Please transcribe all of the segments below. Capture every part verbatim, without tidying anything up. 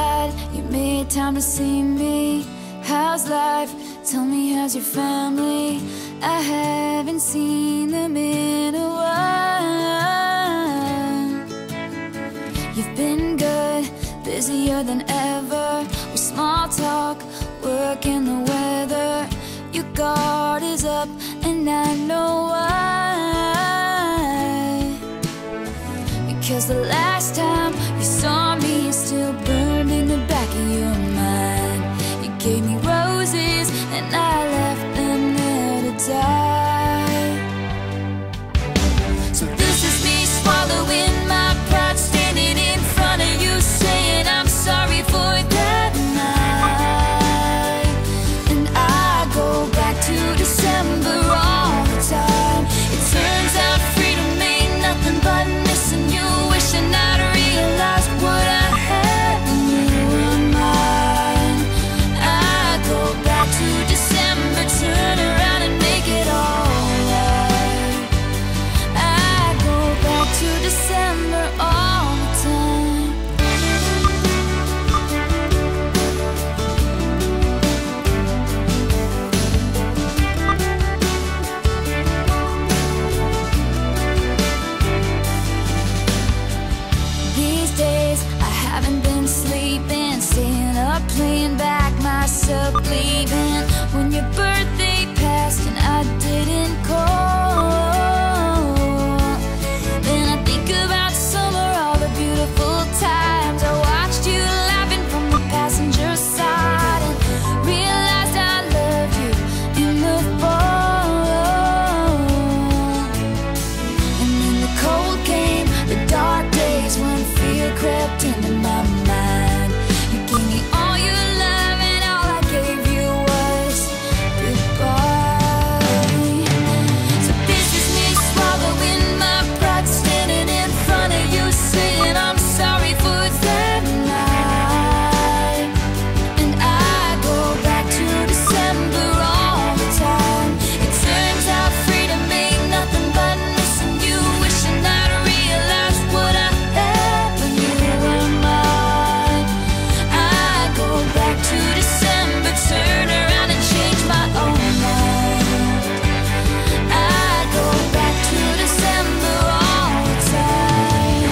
glad you made time to see me. How's life? Tell me, how's your family? I haven't seen them in a while. You've been good, busier than ever, with small talk, work and the weather. Your guard is up and I know why. Because the last time you saw me is still burned in the back of your mind. You gave me roses and I left them there to die. So this is me swallowing my pride, standing in front of you saying I'm sorry for that night. And I go back to December all the time. It turns out freedom ain't nothing but missing you, wishing I'd realized what I had when you were mine. I go back to December, turn around and make it all right. I go back to December all the time. These days I haven't been sleeping, staying up playing back myself leaving. When your birthday passed and I didn't call, then I think about summer, all the beautiful times I watched you laughing from the passenger side, and realized I loved you in the fall. And then the cold came, the dark days when fear crept into my mind. You gave me all your love and all I gave you was goodbye. So this is me swallowing my pride, standing in front of you saying I'm sorry for that night. And I go back to December all the time. It turns out freedom ain't nothing but missing you, wishing I'd realized what I had when you were mine. I go back to December, turn around and change my own mind. I go back to December all the time.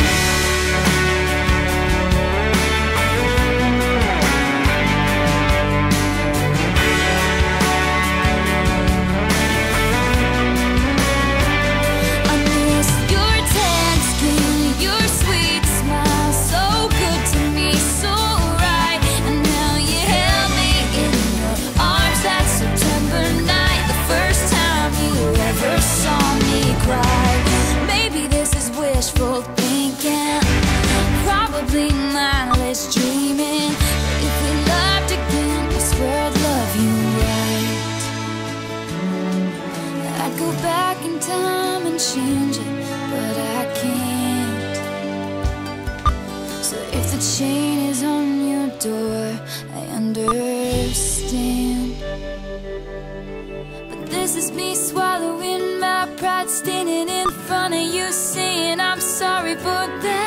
I miss your tan skin, your sweet smile, so good to me, so right. And now you held me in your arms that September night, the first time you ever saw me cry. Maybe this is wishful thinking, probably mindless dreaming, but if we loved again, I swear I'd love you right. I'd go back in time and change it, but I can't. So if the chain is on your door, I understand. But this is me swallowing my pride, standing in front of you saying I'm sorry for that